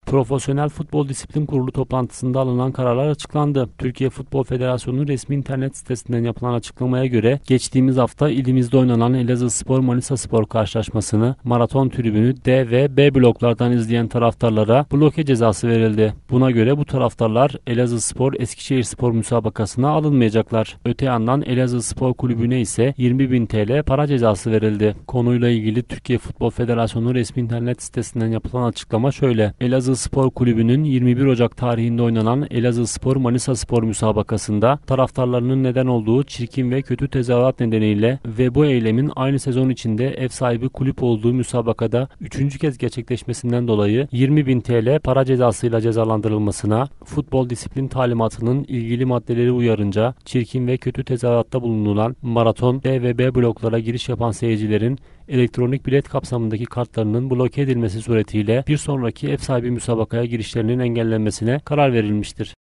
Profesyonel Futbol Disiplin Kurulu toplantısında alınan kararlar açıklandı. Türkiye Futbol Federasyonu'nun resmi internet sitesinden yapılan açıklamaya göre geçtiğimiz hafta ilimizde oynanan Elazığspor Manisaspor karşılaşmasını maraton tribünü D ve B bloklardan izleyen taraftarlara bloke cezası verildi. Buna göre bu taraftarlar Elazığspor Eskişehirspor müsabakasına alınmayacaklar. Öte yandan Elazığspor Kulübü'ne ise 20.000 TL para cezası verildi. Konuyla ilgili Türkiye Futbol Federasyonu resmi internet sitesinden yapılan açıklama şöyle: Elazığspor Kulübü'nün 21 Ocak tarihinde oynanan Elazığspor Manisaspor müsabakasında taraftarlarının neden olduğu çirkin ve kötü tezahürat nedeniyle ve bu eylemin aynı sezon içinde ev sahibi kulüp olduğu müsabakada 3. kez gerçekleşmesinden dolayı 20.000 TL para cezasıyla cezalandırılmasına, futbol disiplin talimatının ilgili maddeleri uyarınca çirkin ve kötü tezahüratta bulunulan maraton D ve B bloklara giriş yapan seyircilerin elektronik bilet kapsamındaki kartlarının bloke edilmesi suretiyle bir sonraki ev sahibi müsabakaya girişlerinin engellenmesine karar verilmiştir.